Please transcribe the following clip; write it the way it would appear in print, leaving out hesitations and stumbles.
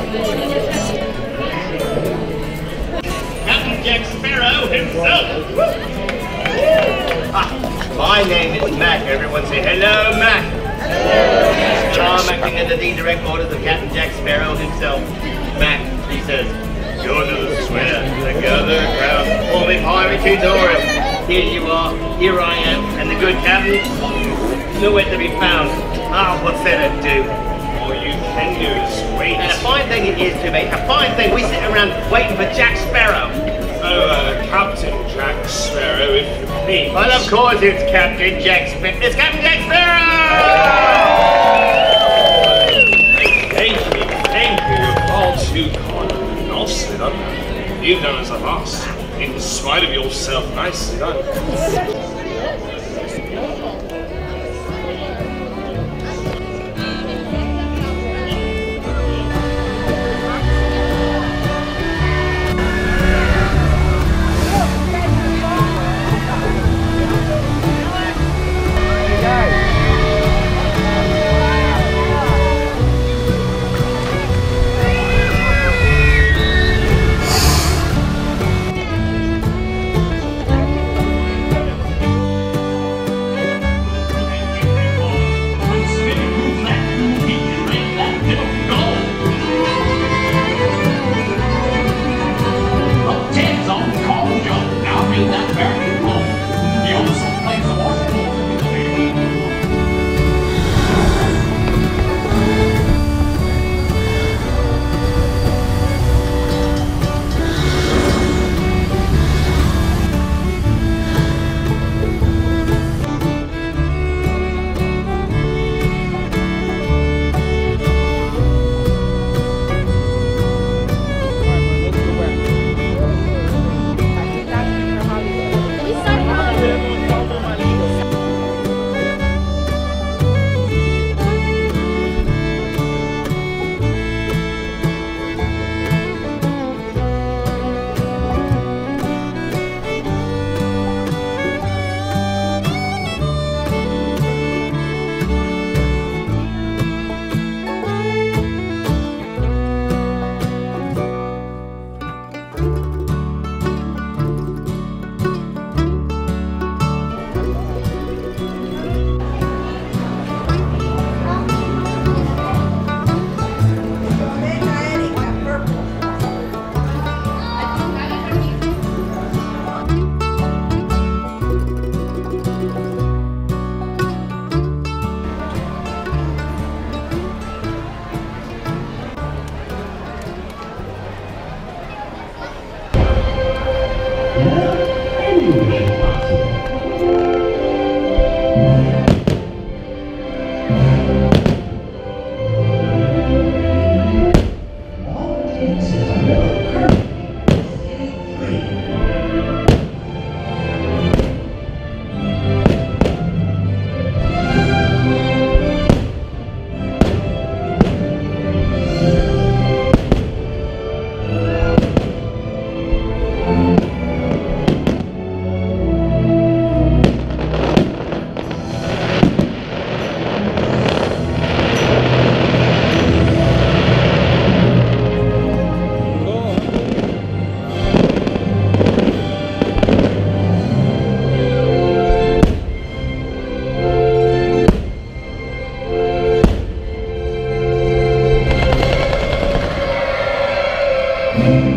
Captain Jack Sparrow himself. My name is Mac. Everyone say hello, Mac. Hello. I'm acting under the direct orders of Captain Jack Sparrow himself. Mac, he says, go to the square, together crowd, forming pirate tutorial. Here you are, here I am, and the good captain, nowhere to be found. Ah, what's there to do? All you can do is wait. And a fine thing it is to me, a fine thing. We sit around waiting for Jack Sparrow. Oh, Captain Jack Sparrow, if you please. Well, of course it's Captain Jack Sparrow. It's Captain Jack Sparrow! Thank you. You're all too kind. Nicely done. You've done as I've asked. In spite of yourself, nicely done. you.